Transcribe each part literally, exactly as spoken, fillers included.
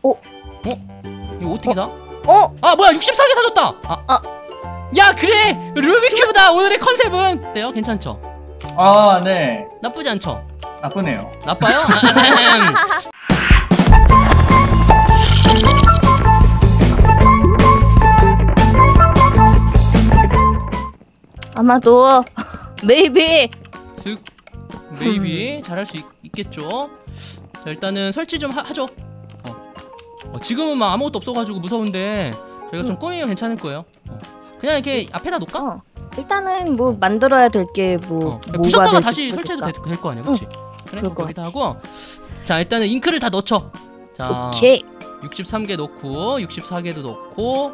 어? 어? 이거 어떻게 사? 어? 아 뭐야 육십사 개 사줬다! 아, 아. 야 그래! 루비큐브다! 오늘의 컨셉은 어때요? 괜찮죠? 아, 네. 나쁘지 않죠? 나쁘네요. 나빠요? 아마도 메이비 슥 메이비 잘할 수 있, 있겠죠? 자 일단은 설치 좀 하, 하죠. 어. 어, 지금은 막 아무것도 없어가지고 무서운데 저희가 응. 좀 꾸미면 괜찮을 거예요. 어. 그냥 이렇게 앞에다 놓을까? 어. 일단은 뭐 만들어야 될 게 뭐 어. 뭐가 부셨다가 될지 다시 설치해도 될 거 아니야, 그렇지? 그래, 그럴 것 거기다 하고 자 일단은 잉크를 다 넣죠. 자 오케이. 육십삼 개 넣고 육십사 개도 넣고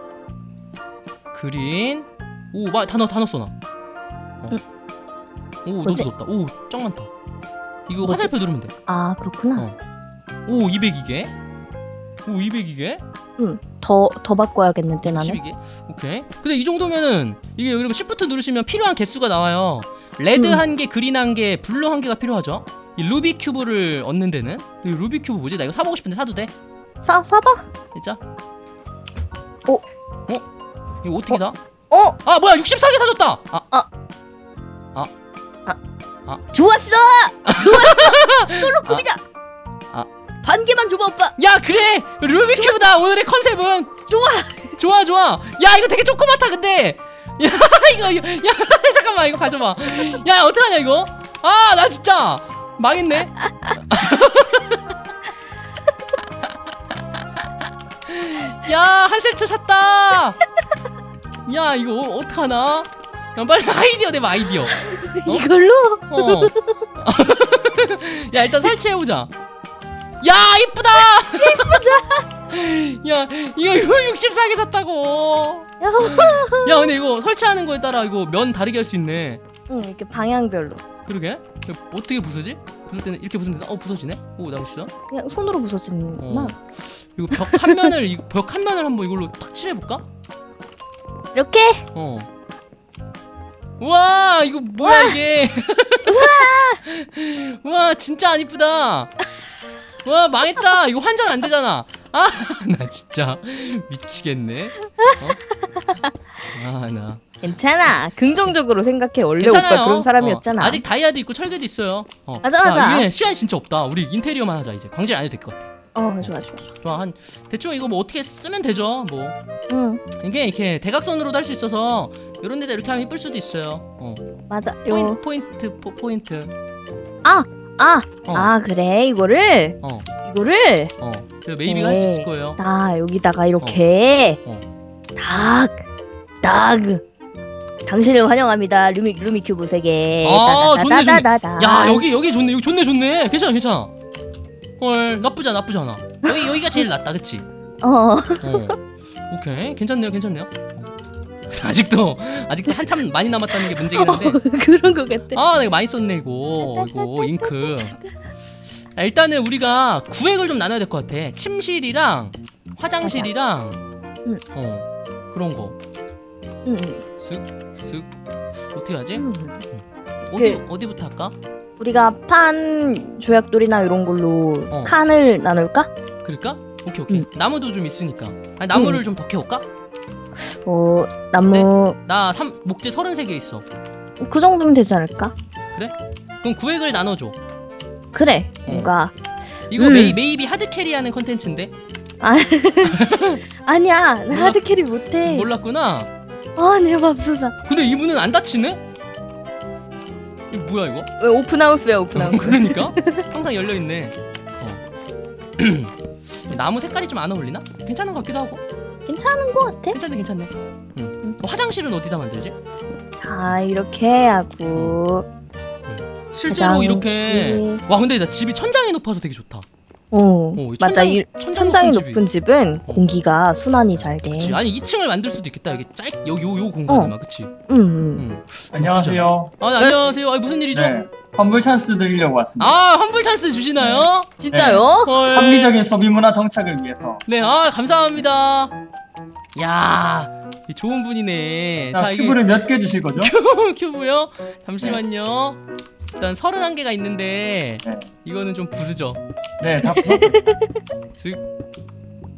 그린 오다 넣, 다 넣었어 나. 어. 응. 오 너무 뭐지? 넣었다. 오 짱 많다. 이거 뭐지? 화살표 누르면 돼. 아 그렇구나. 어. 오 이백이 개. 오 이백이 개. 더 더 바꿔야겠는데 나는. 십이 개. 오케이. 근데 이 정도면은 이게 그리고 쉬프트 누르시면 필요한 개수가 나와요. 레드 음. 한 개, 그린 한 개, 블루 한 개가 필요하죠. 이 루비 큐브를 얻는 데는 이 루비 큐브 뭐지? 나 이거 사보고 싶은데 사도 돼? 사 사봐. 진짜? 어? 어? 이거 어떻게 어? 사? 어? 아 뭐야 육십사 개 사줬다! 아 좋았어. 좋았어. 이걸로 꾸미자. 아. 반 개만 줘봐 오빠. 야 그래! 루비 큐브다! 오늘의 컨셉은! 좋아. 좋아 좋아! 야 이거 되게 조그맣다 근데! 야 이거 이거 야 잠깐만 이거 가져봐. 야 어떡하냐 이거? 아 나 진짜 망했네. 야 한 세트 샀다. 야 이거 어, 어떡하나? 야, 빨리 아이디어 내봐 아이디어. 어? 이걸로? 어. 야 일단 설치해보자. 야 이쁘다. 이쁘다. 야 이거 이거 육십사 개 샀다고. 야 근데 이거 설치하는 거에 따라 이거 면 다르게 할 수 있네. 응 이렇게 방향별로. 그러게? 이거 어떻게 부수지? 부술 때는 이렇게 부수면 되나? 어 부서지네? 오 나이스. 그냥 손으로 부서지는구나. 어. 이거 벽 한 면을 이 벽 한 면을 한번 이걸로 탁 칠해볼까? 이렇게? 어. 우와 이거 뭐야 이게? 우와 진짜 안 이쁘다. 와 망했다. 이거 환전 안 되잖아. 아 나 진짜 미치겠네. 어? 아 나. 괜찮아. 긍정적으로 생각해. 원래 괜찮아요. 오빠 그런 사람이었잖아. 어, 아직 다이아도 있고 철개도 있어요. 어. 맞아, 맞아. 야, 이게 시간 진짜 없다. 우리 인테리어만 하자 이제. 광질 안 해도 될 것 같아. 어 좋아 좋아. 좋아 한 대충 이거 뭐 어떻게 쓰면 되죠. 뭐 응 이게 이렇게 대각선으로도 할 수 있어서 이런 데다 이렇게 하면 이쁠 수도 있어요. 어. 맞아. 포인, 요. 포인트 포, 포인트. 아! 아! 어. 아 그래 이거를 어. 이거를 어. 그 메이비가 할 수 있을 거예요. 나 여기다가 이렇게 어. 딱! 딱! 당신을 환영합니다. 루미 루미 큐브 세 개. 아, 좋네, 좋네. 따다다다다다. 야 여기 여기 좋네. 여기 좋네 좋네. 괜찮아 괜찮아. 헐 나쁘지 않아 나쁘지 않아. 여기 여기가 제일 낫다 그치? 어. 어. 오케이 괜찮네요 괜찮네요. 어. 아직도 아직도 한참 많이 남았다는 게 문제긴 한데. 그런 거 같아. 아 내가 많이 썼네 이거 이거 잉크. 아, 일단은 우리가 구획을 좀 나눠야 될 것 같아. 침실이랑 화장실이랑 응. 어 그런 거. 응. 쓱쓱 어떻게 하지? 응. 어디 그- 어디부터 할까? 우리가 판 조약돌이나 이런 걸로 어. 칸을 나눌까? 그럴까? 오케이 오케이. 응. 나무도 좀 있으니까. 아니 나무를 응. 좀 더 캐올까? 어 나무 나 삼, 목재 서른세 개 있어. 그 정도면 되지 않을까? 그럼 구획을 나눠줘. 그래. 어. 뭔가 이거 음. 메이, 메이비 하드캐리하는 컨텐츠인데? 아니야. 나 몰라? 하드캐리 못해. 몰랐구나. 아 내 맙소사. 근데 이분은 안 다치네? 이거 뭐야 이거? 왜 오픈하우스야 오픈하우스. 그러니까? 항상 열려있네. 어. 나무 색깔이 좀 안 어울리나? 괜찮은 것 같기도 하고. 괜찮은 거 같아. 괜찮네 괜찮네. 응. 어, 화장실은 어디다 만들지? 자 이렇게 하고. 실제로 화장실. 이렇게 와 근데 나 집이 천장이 높아서 되게 좋다. 어, 이 맞아. 천장- 이 천장 천장이 높은 높은 집은 어. 공기가 순환이 잘 돼. 그치? 아니 이 층을 만들 수도 있겠다. 여기 짧 여기 요, 요 공간에만 그치? 응. 응. 응. 안녕하세요. 아 네, 안녕하세요. 아 무슨 일이죠? 네. 환불 찬스 드리려고 왔습니다. 아 환불 찬스 주시나요? 진짜요? 헐. 합리적인 소비 문화 정착을 위해서. 네, 아 감사합니다. 야, 이 좋은 분이네. 자, 이게 큐브를 몇 개 주실 거죠? 큐브요? 잠시만요. 일단 서른한 개가 있는데 네. 이거는 좀 부수죠. 네, 다 부서. 슥.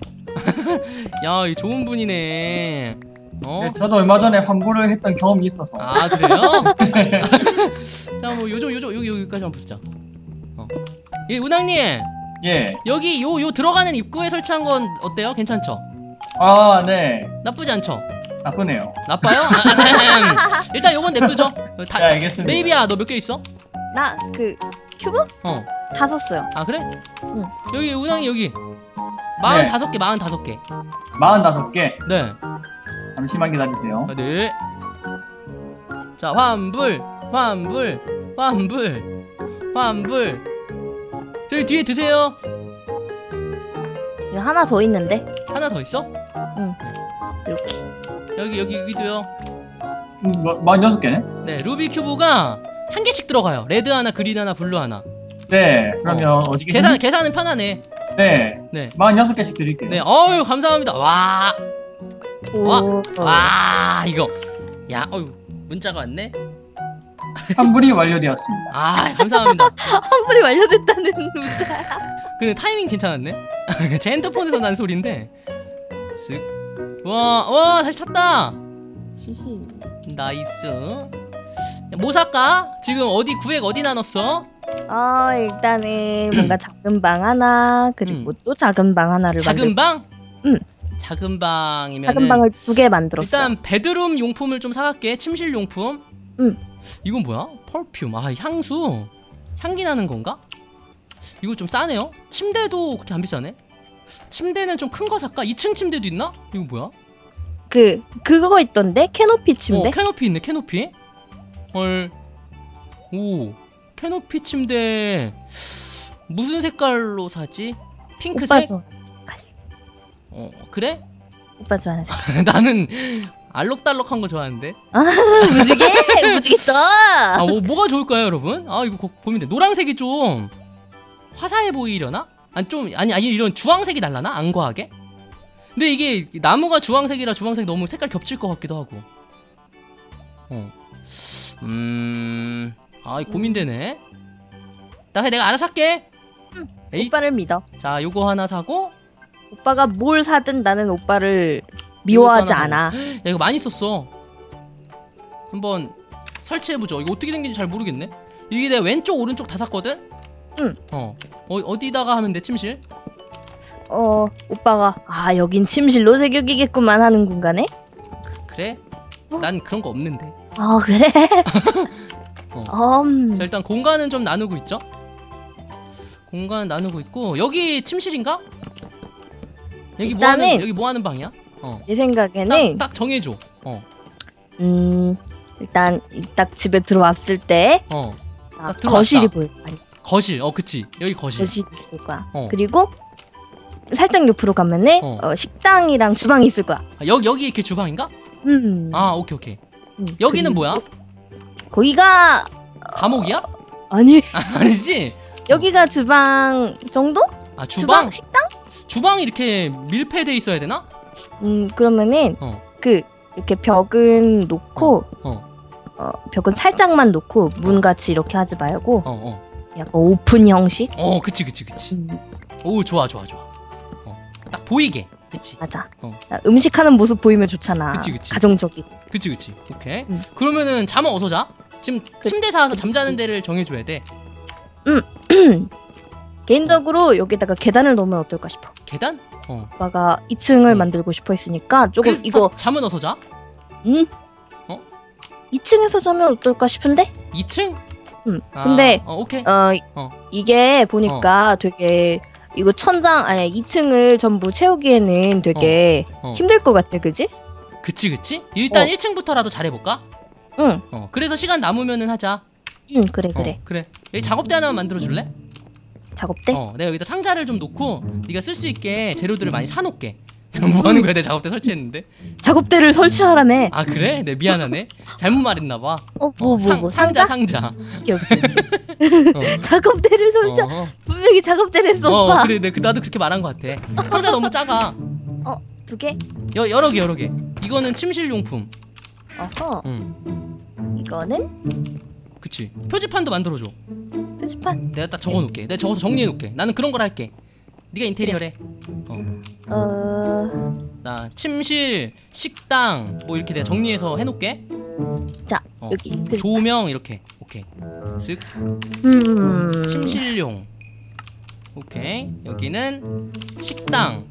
야, 이 좋은 분이네. 어? 네, 저도 얼마 전에 환불을 했던 경험이 있어서. 아, 그래요? 자, 뭐 요즘 요즘 여기 여기까지만 붙자. 어. 예, 운항님. 예. 여기 요 요 들어가는 입구에 설치한 건 어때요? 괜찮죠? 아, 네. 나쁘지 않죠? 나쁘네요. 나빠요? 일단 요건 냅두죠. 다, 네, 알겠습니다. 메이비야, 너 몇 개 있어? 나 그 큐브 어. 다 썼어요. 아, 그래? 응. 여기 운항이 여기. 마흔다섯 개, 마흔다섯 개. 마흔다섯 개. 네. 잠시만 기다리세요. 아, 네. 자, 환불, 환불, 환불, 환불. 저기 뒤에 드세요. 여기 하나 더 있는데 하나 더 있어? 이렇게. 여기 여기 여기도요. 음, 뭐, 마흔여섯 개네? 네, 루비 큐브가 한 개씩 들어가요. 레드 하나, 그린 하나, 블루 하나. 네. 그러면 어. 어디 계세요? 계산 계산은 편하네. 네. 네. 마흔여섯 개씩 드릴게요. 네, 어유 감사합니다. 와, 오. 와, 와, 이거. 야, 어유 문자가 왔네. 환불이 완료되었습니다. 아, 감사합니다. 환불이 완료됐다는 문자. 근데 타이밍 괜찮았네. 제 핸드폰에서 난 소리인데. 쓱. 와, 와, 다시 찼다. 시시. 나이스. 야, 뭐 살까? 지금 어디 구획 어디 나눴어? 어 일단은 뭔가 작은 방 하나 그리고 음. 또 작은 방 하나를 작은 만들. 방? 응. 작은 방이면 작은 방을 두 개 만들었어. 일단 베드룸 용품을 좀 사갈게. 침실 용품. 응. 이건 뭐야? 펄퓸. 아, 향수. 향기 나는 건가? 이거 좀 싸네요. 침대도 그렇게 안 비싸네. 침대는 좀 큰 거 살까? 이 층 침대도 있나? 이거 뭐야? 그 그거 있던데 캐노피 침대. 어, 캐노피 있네. 캐노피. 헐. 오. 캐노피 침대 무슨 색깔로 사지? 오빠 핑크색? 저 어, 그래? 오빠 좋아하는 색. 나는 알록달록한 거 좋아하는데. 무지개 무지개 아, 떠. 뭐 뭐가 좋을까요, 여러분? 아, 이거 고, 고민돼. 노란색이 좀 화사해 보이려나? 아니 좀 아니 아니 이런 주황색이 날라나? 안 과하게? 근데 이게 나무가 주황색이라 주황색 너무 색깔 겹칠 것 같기도 하고. 어. 음. 아, 이 고민되네. 나 그냥 내가 알아서 할게. 응. 에이. 오빠를 믿어. 자, 요거 하나 사고. 오빠가 뭘 사든 나는 오빠를 미워하지 이것도 하나 않아. 사고. 야, 이거 많이 썼어. 한번 설치해보죠. 이거 어떻게 생긴지 잘 모르겠네. 이게 내가 왼쪽 오른쪽 다 샀거든? 응. 어. 어 어디다가 하면 돼, 침실? 어 오빠가 아 여긴 침실로 제격이겠구만 하는 공간에. 그래? 어? 난 그런 거 없는데. 어 그래. 어. 음. 자, 일단 공간은 좀 나누고 있죠? 공간 나누고 있고. 여기 침실인가? 여기 뭐 하는 일단은- 여기 뭐 하는 방이야? 어. 내 생각에는 딱, 딱 정해줘. 어. 음 일단 이 딱 집에 들어왔을 때 어. 아, 딱 들어왔다. 거실이 보일 거야. 거실. 어, 그치. 여기 거실. 거실이 있을 거야. 어. 그리고 살짝 옆으로 가면은 어. 어, 식당이랑 주방이 있을 거야. 아, 여기 여기 이렇게 주방인가? 음. 아, 오케이 오케이. 음, 여기는 그리고 뭐야? 거기가 감옥이야? 아니 아, 아니지. 여기가 주방 정도? 아, 주방? 식당? 주방이 이렇게 밀폐돼 있어야 되나? 음 그러면은 어. 그 이렇게 벽은 놓고 어. 어, 벽은 살짝만 놓고 문 같이 이렇게 하지 말고 어, 어. 약간 오픈 형식. 어, 그치 그치 그치. 음, 오, 좋아 좋아 좋아. 어. 딱 보이게. 그치. 맞아. 어. 야, 음식하는 모습 보이면 좋잖아. 그치, 그치. 가정적이고. 그치 그치. 오케이. 음. 그러면은 잠은 어디서 자? 지금 그- 침대 사서 잠자는 데를 정해줘야 돼. 개인적으로 여기다가 계단을 넣으면 어떨까 싶어. 계단? 어. 오빠가 이 층을 음. 만들고 싶어 했으니까 조금 그래서 이거 잠은 어디서 자? 음? 어? 이 층에서 자면 어떨까 싶은데? 이 층? 음. 아, 근데 어, 오케이. 어, 어. 이게 보니까 되게 이거 천장 아니 이 층을 전부 채우기에는 되게 어, 어. 힘들 것 같아, 그지? 그치 그치. 일단 어. 일 층부터라도 잘해볼까? 응, 어. 그래서 시간 남으면은 하자. 응 그래 그래. 어, 그래. 여기 작업대 하나만 만들어 줄래? 작업대? 어. 내가 여기다 상자를 좀 놓고 네가 쓸 수 있게 재료들을 많이 사놓게. 뭐 하는 거야? 내 작업대 설치했는데. 작업대를 설치하라며. 아, 그래? 내 미안하네. 잘못 말했나봐. 어, 뭐, 뭐, 뭐, 상자 상자? 상자. 오케이, 오케이, 오케이. 어. 작업대를 설치. 어. 분명히 작업대를 했어, 어, 오빠. 그래, 내 그 나도 그렇게 말한 것 같아. 상자 너무 작아. 두 개? 여 여러 개 여러 개. 이거는 침실 용품. 어허. 응, 이거는 그치. 표지판도 만들어줘. 표지판. 내가 딱 적어놓을게. 내가 적어서 정리해놓을게. 나는 그런 걸 할게. 네가 인테리어래. 어. 어, 나 침실, 식당 뭐 이렇게 내가 정리해서 해놓게. 자 어. 여기 그, 조명 이렇게. 오케이. 쓱. 음 침실용. 오케이. 여기는 식당.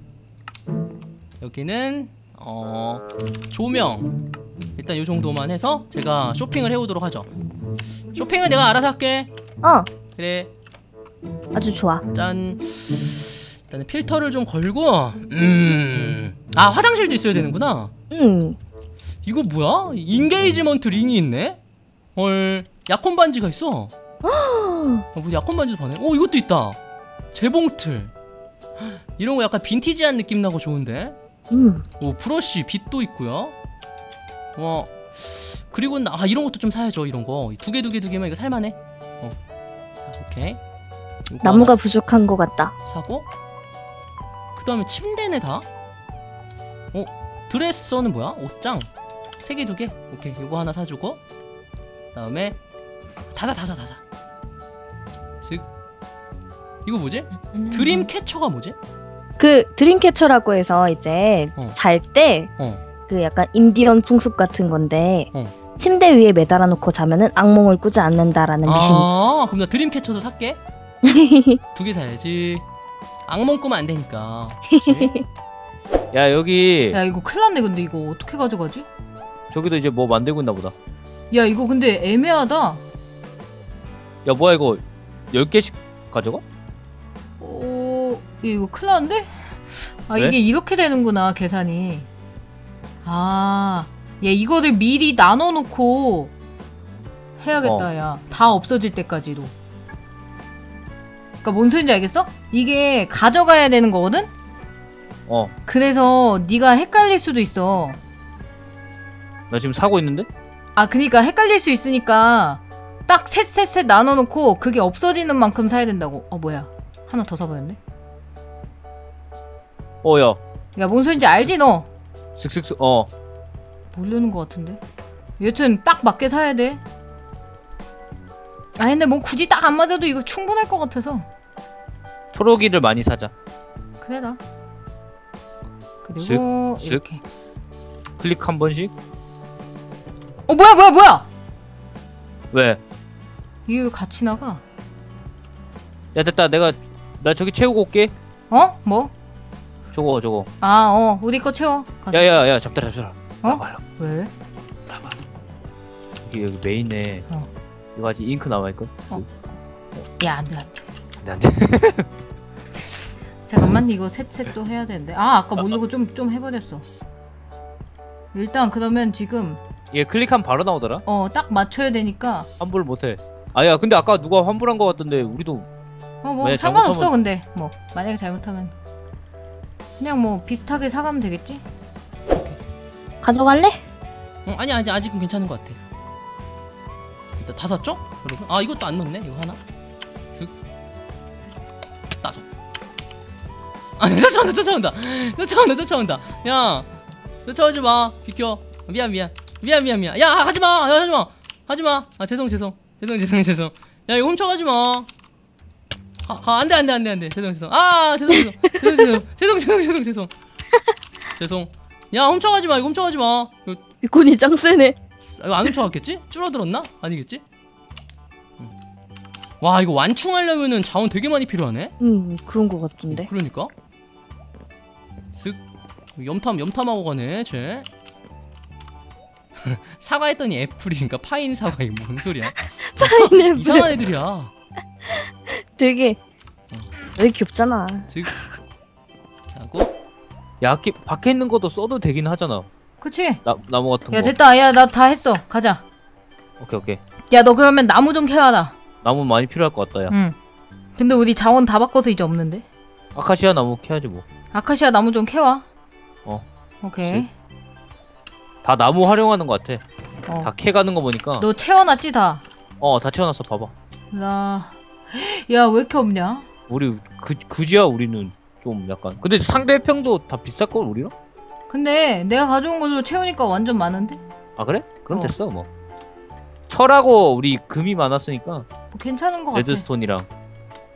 여기는 어 조명. 일단 이 정도만 해서 제가 쇼핑을 해오도록 하죠. 쇼핑은 내가 알아서 할게. 어 그래. 아주 좋아. 짠. 일단은 필터를 좀 걸고. 음. 아 화장실도 있어야 되는구나. 음 이거 뭐야? 인게이지먼트 링이 있네? 헐. 약혼 반지가 있어. 어, 뭐 약혼 반지도 파네. 오 이것도 있다. 재봉틀. 이런 거 약간 빈티지한 느낌 나고 좋은데. 음. 오 브러쉬 빛도 있고요. 와 그리고 나, 아 이런 것도 좀 사야죠. 이런 거 두 개 두 개 두 개면 이거 살만해. 어. 자 오케이. 이거 나무가 하나 부족한 것 같다. 사고. 그 다음에 침대네 다. 어 드레서는 뭐야? 옷장 세 개 두 개. 오케이 이거 하나 사주고. 그 다음에 닫아 닫아 닫아. 슥. 이거 뭐지? 드림 캐쳐가 뭐지? 그 드림캐쳐라고 해서 이제 어. 잘 때 그 어. 약간 인디언 풍습 같은 건데 어. 침대 위에 매달아 놓고 자면은 악몽을 꾸지 않는다라는 미신이 있어. 아 그럼 나 드림 캐쳐도 살게. 두 개 사야지. 악몽 꾸면 안 되니까. 그치? 야 여기 야 이거 큰일 났네. 근데 이거 어떻게 가져가지? 저기도 이제 뭐 만들고 있나 보다. 야 이거 근데 애매하다. 야 뭐야 이거 열 개씩 가져가? 어... 야, 이거 큰일 났는데? 아 왜? 이게 이렇게 되는구나 계산이. 아... 야 이거를 미리 나눠놓고 해야겠다. 어. 야 다 없어질 때까지도. 그니까 뭔 소린지 알겠어? 이게 가져가야 되는 거거든? 어. 그래서 네가 헷갈릴 수도 있어. 나 지금 사고 있는데? 아 그니까 헷갈릴 수 있으니까 딱 셋 셋 셋 나눠놓고 그게 없어지는 만큼 사야 된다고. 어 뭐야 하나 더 사버렸네. 어야 야 뭔 소린지 알지 너? 슥슥슥 어. 모르는 것 같은데. 여튼 딱 맞게 사야 돼. 아 근데 뭐 굳이 딱 안 맞아도 이거 충분할 것 같아서. 초록이를 많이 사자. 그래 나. 그리고 슥, 슥. 이렇게. 클릭 한 번씩. 어 뭐야 뭐야 뭐야? 왜? 이게 왜 같이 나가? 야 됐다. 내가 나 저기 채우고 올게. 어? 뭐? 저거 저거. 아 어 우리 거 채워. 가자. 야야야 잡더라 잡더라. 어? 나봐. 왜? 나봐. 여기 여기 메인에 어. 이거 아직 잉크 남아 있거든. 어. 야 안돼 안돼. 안돼 안돼. 잠깐만 이거 셋셋 또 해야 되는데. 아 아까 모르고 좀 좀 해버렸어. 일단 그러면 지금 얘 클릭하면 바로 나오더라. 어 딱 맞춰야 되니까. 환불을 못해. 아야 근데 아까 누가 환불한 거 같던데 우리도. 어 뭐 만약에 상관없어. 잘못하면- 근데 뭐 만약에 잘못하면 그냥 뭐 비슷하게 사가면 되겠지? 가져갈래? 어, 아니 아니 아직은 괜찮은 것 같아. 일단 다 샀죠? 여러분? 아 이것도 안 넣네. 이거 하나. 슥. 다섯. 아 쫓아온다 쫓아온다 쫓아온다 쫓아온다. 야 쫓아오지 마. 비켜. 미안 미안 미안 미안 미안. 야 하지 마. 야 하지 마. 하지 마. 아 죄송 죄송 죄송 죄송 죄송. 야 이거 훔쳐가지 마. 아, 아 안돼 안돼 안돼 안돼. 죄송 죄송. 아 죄송 죄송 죄송 죄송 죄송 죄송 죄송 죄송 죄송. 야 훔쳐가지 마. 이거 훔쳐가지 마. 이거 비콘이 짱 세네. 아, 이거 안 훔쳐갔겠지? 줄어들었나? 아니겠지? 응. 와 이거 완충하려면은 자원 되게 많이 필요하네? 음 그런 것 같던데. 그러니까 슥 염탐 염탐하고 가네 쟤. 사과했더니 애플이니까 파인 사과. 이거 뭔 소리야? 파인애플. 이상한 애들이야. 되게 왜 귀엽잖아. 슥 이렇게 하고. 야 밖에 밖에 있는 것도 써도 되긴 하잖아. 그치? 나 나무 같은 야 거. 됐다. 야 나 다 했어. 가자. 오케이 오케이. 야 너 그러면 나무 좀 캐와라. 나무 많이 필요할 것 같다 야. 응. 근데 우리 자원 다 바꿔서 이제 없는데. 아카시아 나무 캐야지 뭐. 아카시아 나무 좀 캐와. 어. 오케이. 다 나무 활용하는 것 같아. 어. 다 캐가는 거 보니까. 너 채워놨지 다. 어 다 채워놨어 봐봐. 나. 야 왜 이렇게 없냐? 우리 그 그지야 우리는 좀 약간. 근데 상대평도 다 비쌀 걸 우리랑? 근데 내가 가져온 걸로 채우니까 완전 많은데? 아 그래? 그럼 어. 됐어 뭐. 철하고 우리 금이 많았으니까 뭐 괜찮은 것 같아. 레드스톤이랑.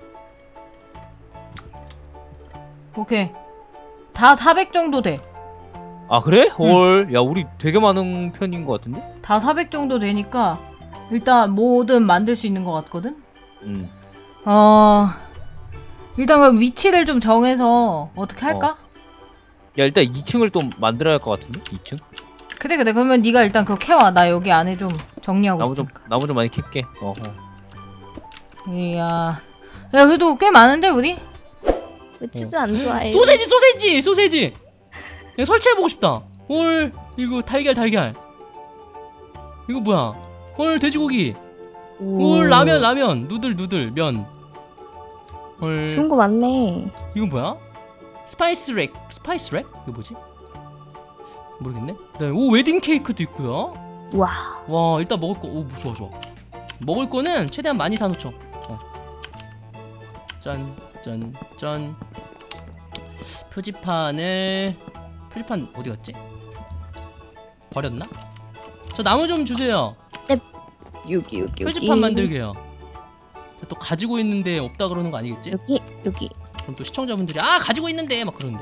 오케이. 다 사백 정도 돼. 아 그래? 헐. 야 우리 되게 많은 편인 것 같은데? 다 사백 정도 되니까 일단 뭐든 만들 수 있는 것 같거든? 응. 어... 일단 그럼 위치를 좀 정해서 어떻게 할까? 어. 야 일단 이 층을 또 만들어야 할 것 같은데? 이 층? 그래 그래 그러면 네가 일단 그거 캐와. 나 여기 안에 좀 정리하고 나무 좀 있으니까. 나무 좀 많이 캘게. 어. 어. 이야... 야 그래도 꽤 많은데 우리? 왜 치즈 안 좋아해? 소세지 소세지 소세지. 야, 설치해보고 싶다. 헐 이거 달걀 달걀. 이거 뭐야? 헐 돼지고기. 헐 라면 라면 누들 누들 면. 헐 좋은 거 많네. 이건 뭐야? 스파이스 렉 스파이스 렉? 이거 뭐지? 모르겠네. 그다음에 오 웨딩 케이크도 있고요. 와. 와 일단 먹을 거 오 좋아 좋아. 먹을 거는 최대한 많이 사놓죠. 어. 짠 짠 짠. 표지판을 표지판 어디 갔지? 버렸나? 저 나무 좀 주세요. 여기 여기 표지판 여기. 만들게요. 또 가지고 있는데 없다 그러는 거 아니겠지? 여기 여기. 그럼 또 시청자분들이 아 가지고 있는데 막 그러는데.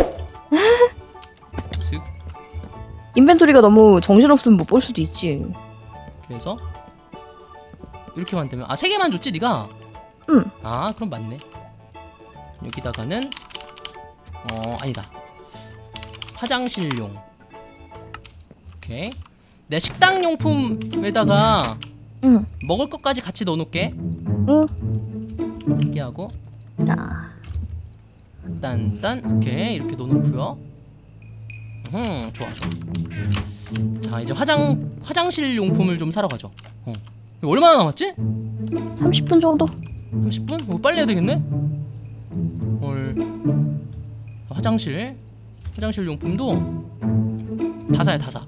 쓱. 인벤토리가 너무 정신없으면 못 볼 수도 있지. 그래서 이렇게 만들면 아 세 개만 줬지 네가? 응. 아 그럼 맞네. 여기다가는 어 아니다. 화장실용. 오케이. 내 식당 용품에다가 응. 먹을 것까지 같이 넣어놓게. 응. 이렇게 하고 나. 딴딴 오케이 이렇게 넣어놓고요. 음 좋아 좋아. 자 이제 화장 화장실 용품을 좀 사러 가죠. 어. 이거 얼마나 남았지? 삼십 분 정도? 삼십 분? 어, 빨리 해야 되겠네? 헐. 화장실 화장실 용품도 다 사야 다 사.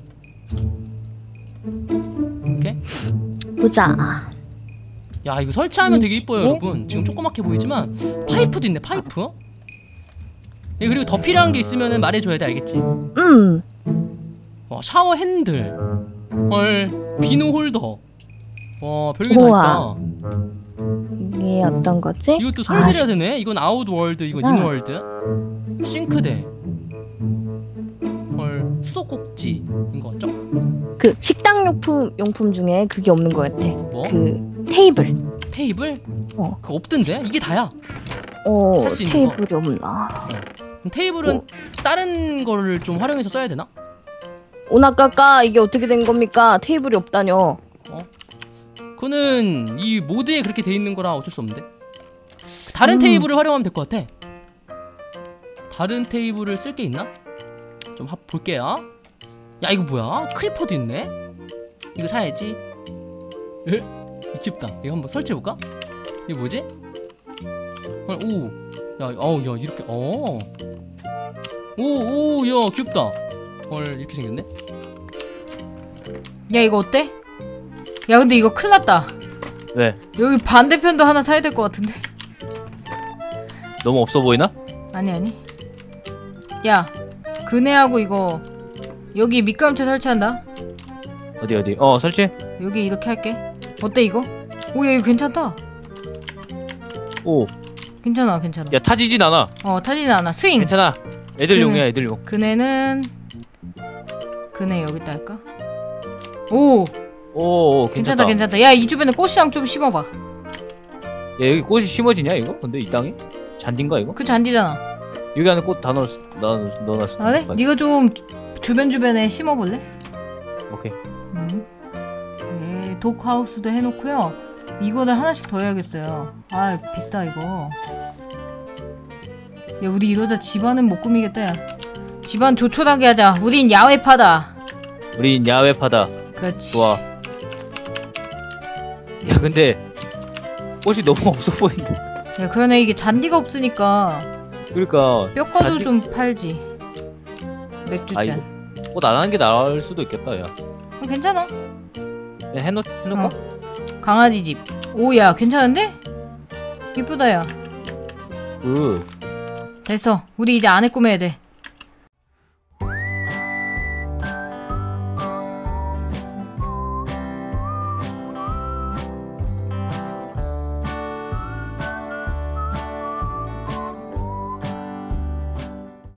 오케이. 보자. 야 이거 설치하면 되게 음, 이뻐요 네? 여러분. 지금 조그맣게 보이지만 파이프도 있네 파이프. 예, 그리고 더 필요한 게 있으면 말해줘야 돼 알겠지? 음. 와 샤워 핸들. 헐 비누 홀더. 와 별게 다 우와. 있다. 이게 어떤 거지? 이것도 아, 설계해야 되네. 이건 아웃월드 이건 아. 인월드. 싱크대. 헐 수도꼭지인 거 같죠? 그 식당 용품 용품 중에 그게 없는 것 같아. 뭐? 그 테이블. 테이블? 어. 그거 없던데? 이게 다야. 어 살수 있는 거. 테이블이 없나? 그럼 테이블은 어. 다른 거를 좀 활용해서 써야 되나? 오나까까 이게 어떻게 된 겁니까? 테이블이 없다뇨. 그거는 이 모드에 그렇게 돼 있는 거라 어쩔 수 없는데. 다른 음. 테이블을 활용하면 될 것 같아. 다른 테이블을 쓸 게 있나? 좀 합 볼게요. 야 이거 뭐야? 크리퍼도 있네. 이거 사야지. 에? 귀엽다. 이거 한번 설치해 볼까? 이거 뭐지? 어, 오, 야, 어우, 야 이렇게, 어, 오, 오, 야 귀엽다. 헐 이렇게 생겼네. 야 이거 어때? 야 근데 이거 큰일 났다. 왜? 여기 반대편도 하나 사야 될 것 같은데. 너무 없어 보이나? 아니 아니. 야 그네하고 이거 여기 밑감채 설치한다. 어디 어디? 어 설치해. 여기 이렇게 할게. 어때 이거? 오야 이거 괜찮다. 오. 괜찮아 괜찮아. 야 타지진 않아. 어 타지는 않아. 스윙. 괜찮아. 애들용이야 애들용. 그네는 그네 여기다 할까? 오 오, 오 괜찮다 괜찮다. 괜찮다. 야 이 주변에 꽃이랑 좀 심어봐. 야 여기 꽃이 심어지냐 이거? 근데 이 땅에? 잔디인가 이거? 그 잔디잖아. 여기 안에 꽃 다 넣었 넣 넣어놨어. 아 그래? 네가 좀 주변 주변에 심어볼래? 오케이. 음. 예, 독하우스도 해놓고요. 이거는 하나씩 더 해야겠어요. 아 비싸 이거. 야 우리 이러다 집안은 못 꾸미겠다. 야. 집안 조촐하게 하자. 우린 야외파다. 우린 야외파다. 그렇지. 좋아. 야 근데 꽃이 너무 없어 보인다. 야 그러네 이게 잔디가 없으니까 그러니까 뼈가루 잔디- 좀 팔지. 맥주잔. 아 이거 꽃 안 하는 게 나을 수도 있겠다 야. 어, 괜찮아. 그냥 해놓 해놓을까? 어. 강아지 집. 오야 괜찮은데? 이쁘다 야. 그 됐어. 우리 이제 안에 꾸며야 돼.